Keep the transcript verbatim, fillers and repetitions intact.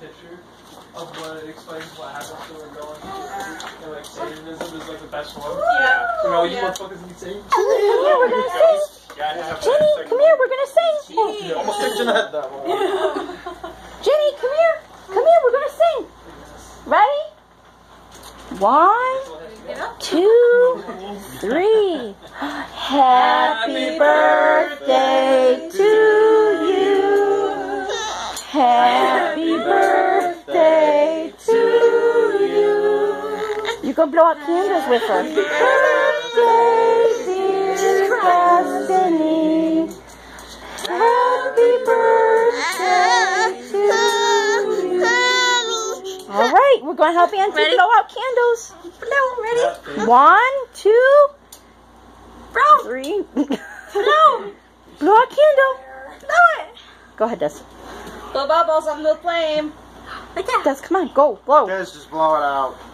picture of what explains what happens to her going and like Satanism is like the best one. Yeah. You know, you Yeah. motherfuckers need Satan. Come here, we're gonna sing. Jenny, come here, we're gonna sing. Yeah, almost kicked in the head that one. Jenny, come here. Come here, we're gonna sing. Ready? One, two, three. Happy birthday to you. Happy birthday to you. You can blow out candles with her. Birthday, dear Destiny. Happy birthday to you. All right, we're going to help Auntie Ready? blow out candles. Blow, ready? One, two, Blow. three. Blow. Blow out candle. Blow it. Go ahead, Des. Blow bubbles on the flame. Like that. Des, come on, go, blow. Guys, just blow it out.